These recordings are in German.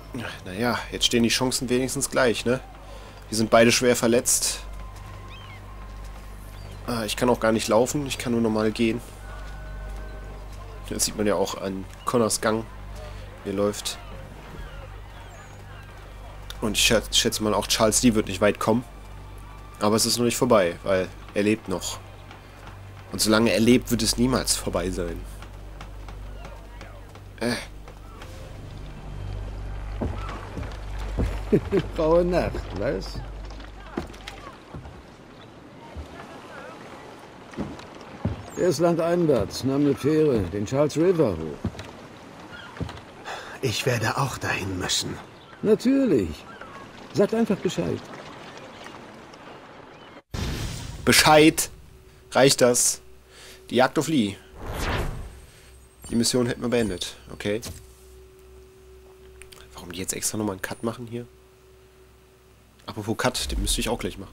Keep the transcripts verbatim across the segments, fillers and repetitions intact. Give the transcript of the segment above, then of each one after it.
Naja, jetzt stehen die Chancen wenigstens gleich, ne? Wir sind beide schwer verletzt. Ah, ich kann auch gar nicht laufen, ich kann nur normal gehen. Das sieht man ja auch an Connors Gang, wie er läuft. Und ich schätze, schätze mal, auch Charles Lee wird nicht weit kommen. Aber es ist noch nicht vorbei, weil er lebt noch. Und solange er lebt, wird es niemals vorbei sein. Äh. Graue Nacht, was? Er ist landeinwärts, nahm eine Fähre, den Charles River hoch. Ich werde auch dahin müssen. Natürlich. Sagt einfach Bescheid. Bescheid? Reicht das? Die Jagd auf Lee. Die Mission hätten wir beendet. Okay. Warum die jetzt extra nochmal einen Cut machen hier? Apropos Cut, den müsste ich auch gleich machen.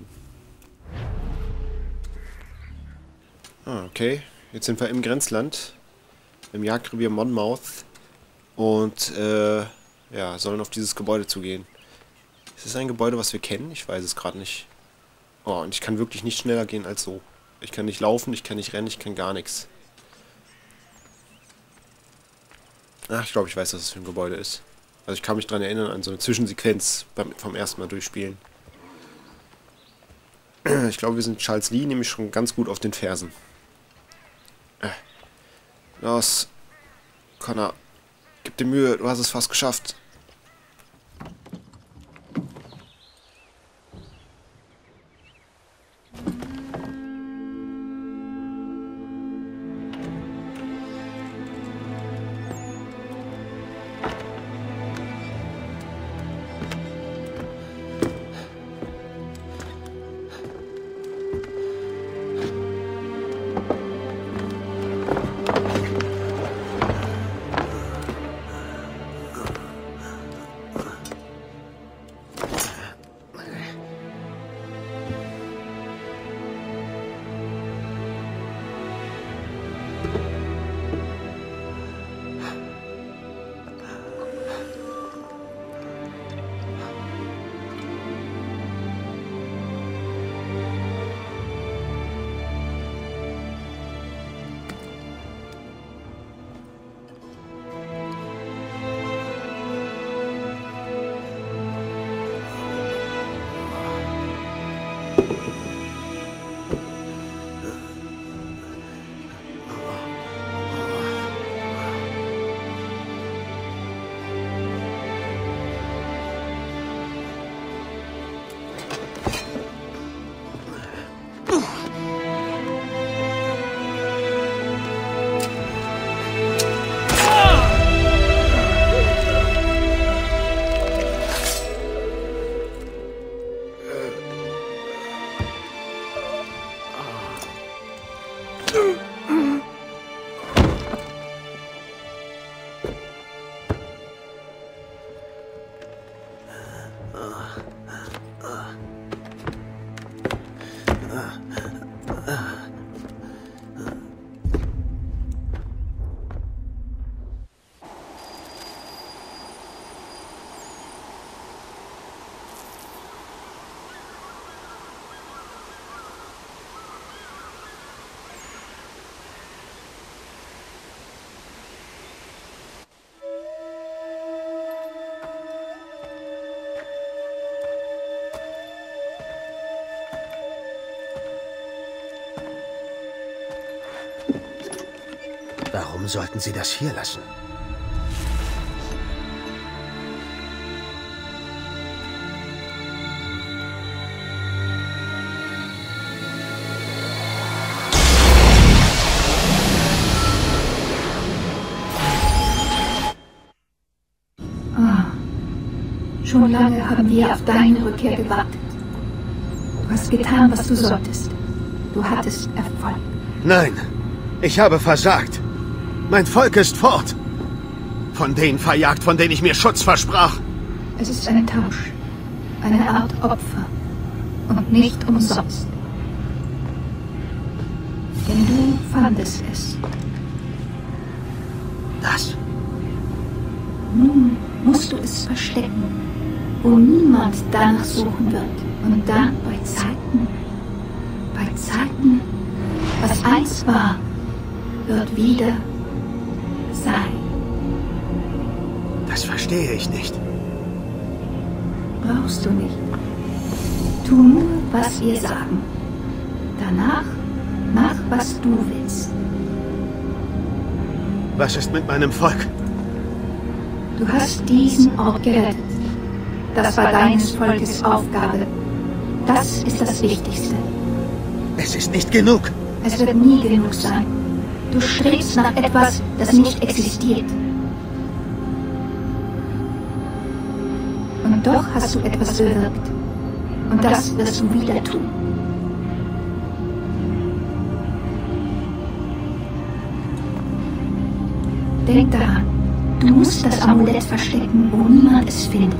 Ah, okay. Jetzt sind wir im Grenzland. Im Jagdrevier Monmouth. Und, äh, ja, sollen auf dieses Gebäude zugehen. Ist das ein Gebäude, was wir kennen? Ich weiß es gerade nicht. Oh, und ich kann wirklich nicht schneller gehen als so. Ich kann nicht laufen, ich kann nicht rennen, ich kann gar nichts. Ach, ich glaube, ich weiß, was das für ein Gebäude ist. Also ich kann mich daran erinnern, an so eine Zwischensequenz beim, vom ersten Mal durchspielen. Ich glaube, wir sind Charles Lee nämlich schon ganz gut auf den Fersen. Äh. Los. Connor. Gib dir Mühe, du hast es fast geschafft. Warum sollten Sie das hier lassen? Schon lange haben wir auf deine Rückkehr gewartet. Du hast getan, was du solltest. Du hattest Erfolg. Nein, ich habe versagt. Mein Volk ist fort. Von denen verjagt, von denen ich mir Schutz versprach. Es ist ein Tausch. Eine Art Opfer. Und nicht umsonst. Denn du fandest es. Das? Nun musst du es verstecken, wo niemand danach suchen wird. Und dann bei Zeiten, bei Zeiten, was einst war, wird wieder sein. Das verstehe ich nicht. Brauchst du nicht. Tu nur, was wir sagen. Danach mach, was du willst. Was ist mit meinem Volk? Du hast diesen Ort gerettet. Das war deines Volkes Aufgabe. Das ist das Wichtigste. Es ist nicht genug. Es wird nie genug sein. Du strebst nach etwas, das nicht existiert. Und doch hast du etwas bewirkt. Und das wirst du wieder tun. Denk daran, du musst das Amulett verstecken, wo niemand es findet.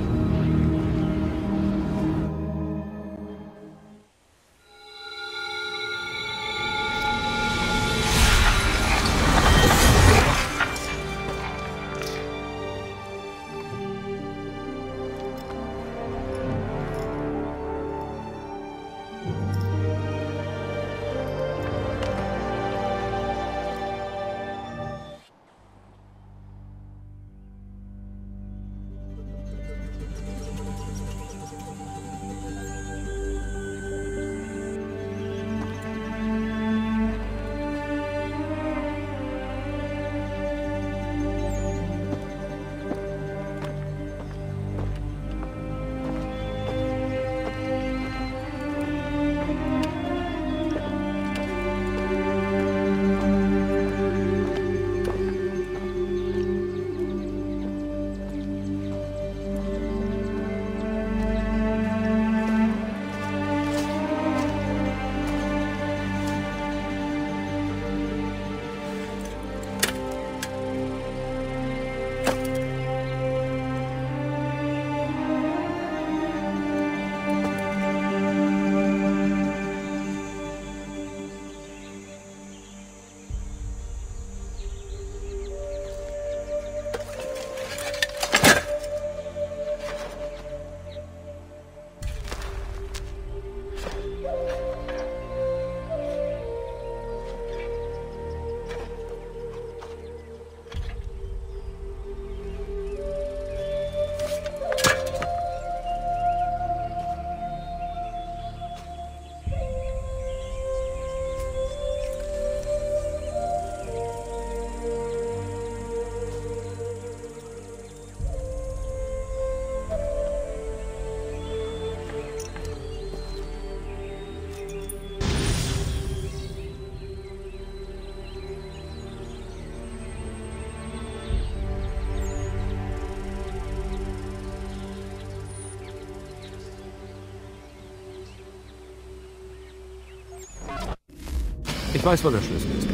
Ich weiß, wo der Schlüssel ist.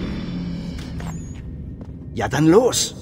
Ja, dann los!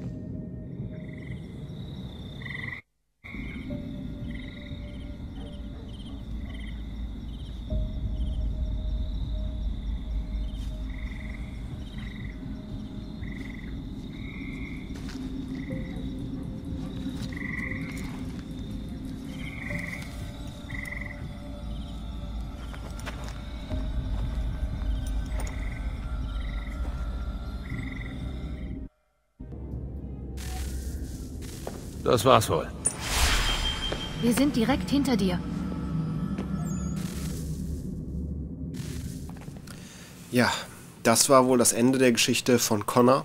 Das war's wohl. Wir sind direkt hinter dir. Ja, das war wohl das Ende der Geschichte von Connor.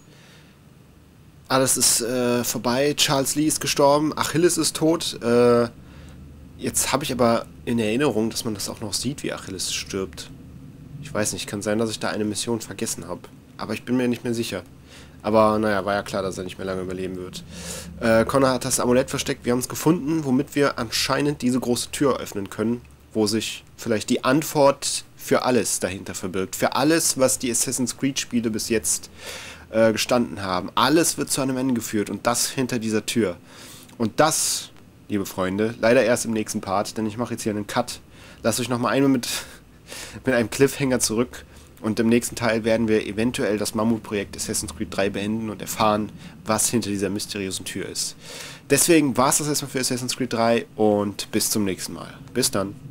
Alles ist äh, vorbei, Charles Lee ist gestorben, Achilles ist tot. Äh, jetzt habe ich aber in Erinnerung, dass man das auch noch sieht, wie Achilles stirbt. Ich weiß nicht, kann sein, dass ich da eine Mission vergessen habe. Aber ich bin mir nicht mehr sicher. Aber naja, war ja klar, dass er nicht mehr lange überleben wird. Äh, Connor hat das Amulett versteckt, wir haben es gefunden, womit wir anscheinend diese große Tür öffnen können, wo sich vielleicht die Antwort für alles dahinter verbirgt. Für alles, was die Assassin's Creed Spiele bis jetzt äh, gestanden haben. Alles wird zu einem Ende geführt und das hinter dieser Tür. Und das, liebe Freunde, leider erst im nächsten Part, denn ich mache jetzt hier einen Cut. Lasst euch nochmal einmal mit, mit einem Cliffhanger zurück. Und im nächsten Teil werden wir eventuell das Mammutprojekt Assassin's Creed drei beenden und erfahren, was hinter dieser mysteriösen Tür ist. Deswegen war es das erstmal für Assassin's Creed drei und bis zum nächsten Mal. Bis dann.